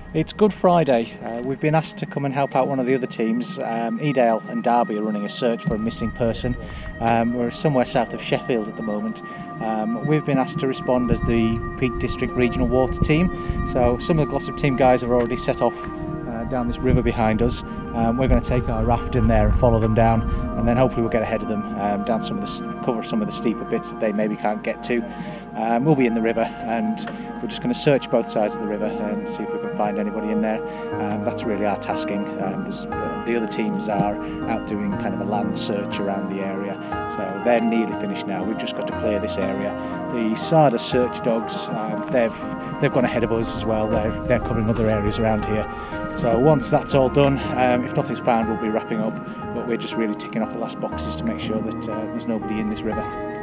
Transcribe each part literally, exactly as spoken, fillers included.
It's Good Friday. Uh, we've been asked to come and help out one of the other teams. Um, Edale and Derby are running a search for a missing person. Um, we're somewhere south of Sheffield at the moment. Um, we've been asked to respond as the Peak District Regional Water Team. So some of the Glossop team guys have already set off uh, down this river behind us. Um, we're going to take our raft in there and follow them down, and then hopefully we'll get ahead of them um, down some of the cover some of the steeper bits that they maybe can't get to. Um, we'll be in the river, and we're just going to search both sides of the river and see if we can find anybody in there. Um, that's really our tasking. Um, there's, uh, the other teams are out doing kind of a land search around the area, so they're nearly finished now. We've just got to clear this area. The Sarda search dogs, um, they've they've gone ahead of us as well. They're they're covering other areas around here. So once that's all done, um, if nothing's found, we'll be wrapping up. But we're just really ticking off the last boxes to make sure that uh, there's nobody in this river.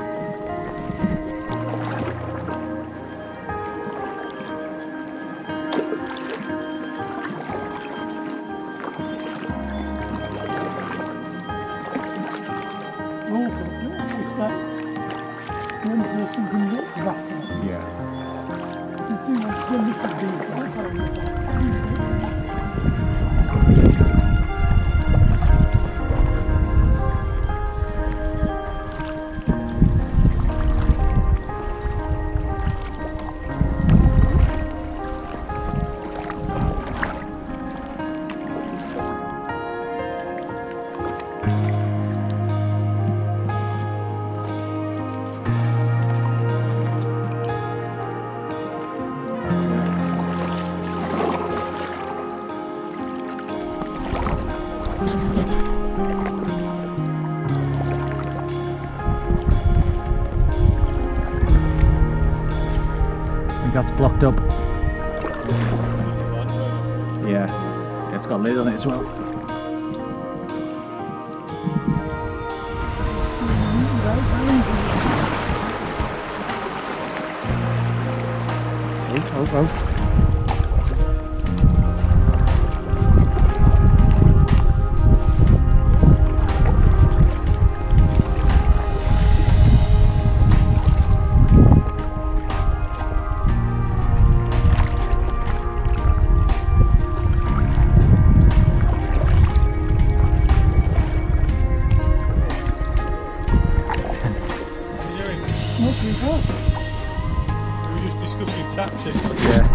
One person can get that. Yeah. You see what's the missing That's blocked up. Yeah, it's got a lid on it as well. Oh, oh, oh. We were just discussing tactics. Yeah.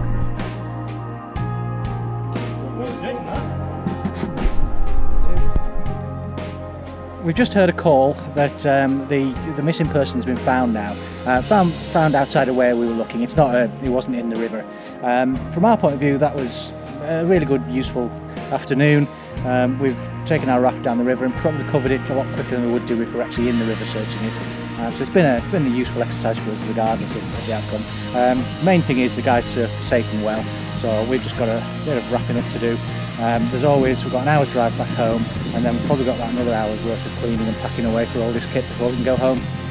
We've just heard a call that um, the the missing person's been found now. Uh, found found outside of where we were looking. It's not a, it wasn't in the river. Um, from our point of view, that was a really good, useful afternoon. Um, we've taken our raft down the river and probably covered it a lot quicker than we would do if we were actually in the river searching it. Uh, so it's been a, been a useful exercise for us regardless of, of the outcome. Um, main thing is the guys are safe and well, so we've just got a bit of wrapping up to do. Um, there's always, we've got an hour's drive back home, and then we've probably got about another hour's worth of cleaning and packing away for all this kit before we can go home.